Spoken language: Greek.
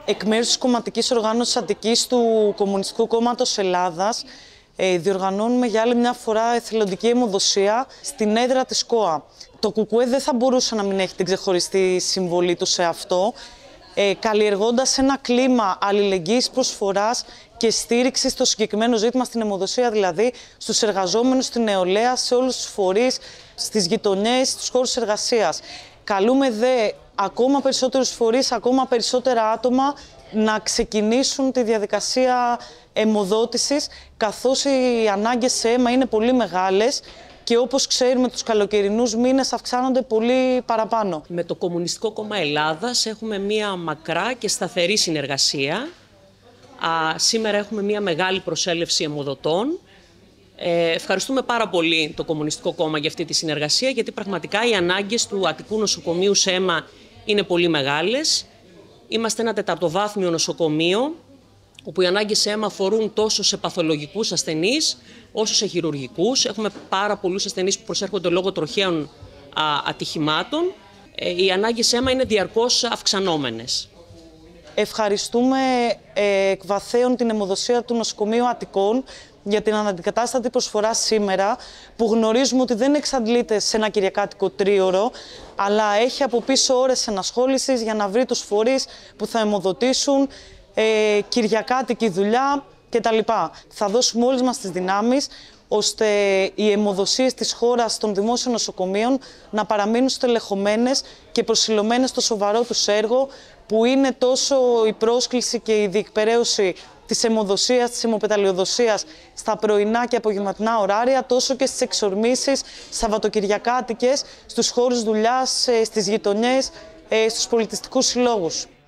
Εκ μέρους της κομματικής οργάνωσης Αττικής του Κομμουνιστικού Κόμματος Ελλάδας, διοργανώνουμε για άλλη μια φορά εθελοντική αιμοδοσία στην έδρα της ΚΟΑ. Το ΚΚΕ δεν θα μπορούσε να μην έχει την ξεχωριστή συμβολή του σε αυτό, καλλιεργώντας ένα κλίμα αλληλεγγύης, προσφοράς και στήριξης στο συγκεκριμένο ζήτημα, στην αιμοδοσία δηλαδή, στους εργαζόμενους, στην νεολαία, σε όλους τους φορείς, στις γειτονιές, στους χώρους εργασίας. Καλούμε δε ακόμα περισσότερους φορείς, ακόμα περισσότερα άτομα να ξεκινήσουν τη διαδικασία αιμοδότησης, καθώς οι ανάγκες σε αίμα είναι πολύ μεγάλες και όπως ξέρουμε τους καλοκαιρινούς μήνες αυξάνονται πολύ παραπάνω. Με το Κομμουνιστικό Κόμμα Ελλάδας έχουμε μία μακρά και σταθερή συνεργασία. Σήμερα έχουμε μία μεγάλη προσέλευση αιμοδοτών. Ευχαριστούμε πάρα πολύ το Κομμουνιστικό Κόμμα για αυτή τη συνεργασία, γιατί πραγματικά οι ανάγκες του Αττικού Νοσοκομείου σε αίμα είναι πολύ μεγάλες. Είμαστε ένα τεταρτοβάθμιο νοσοκομείο, όπου οι ανάγκες σε αίμα αφορούν τόσο σε παθολογικούς ασθενείς, όσο σε χειρουργικούς. Έχουμε πάρα πολλούς ασθενείς που προσέρχονται λόγω τροχαίων ατυχημάτων. Οι ανάγκες σε αίμα είναι διαρκώς αυξανόμενες. Ευχαριστούμε εκ βαθέων την αιμοδοσία του Νοσοκομείου Αττικών για την αναντικατάστατη προσφορά σήμερα, που γνωρίζουμε ότι δεν εξαντλείται σε ένα κυριακάτικο τρίωρο, αλλά έχει από πίσω ώρες ενασχόλησης για να βρει τους φορείς που θα αιμοδοτήσουν, κυριακάτικη δουλειά κτλ. Θα δώσουμε όλες μας τις δυνάμεις, ώστε οι αιμοδοσίες της χώρας των δημόσιων νοσοκομείων να παραμείνουν στελεχωμένες και προσιλωμένες στο σοβαρό τους έργο, που είναι τόσο η πρόσκληση και η διεκπεραίωση της αιμοδοσίας, της αιμοπεταλαιοδοσίας στα πρωινά και απογευματινά ωράρια, τόσο και στις εξορμήσεις σαββατοκυριακάτικες, στους χώρους δουλειάς, στις γειτονιές, στους πολιτιστικούς συλλόγους.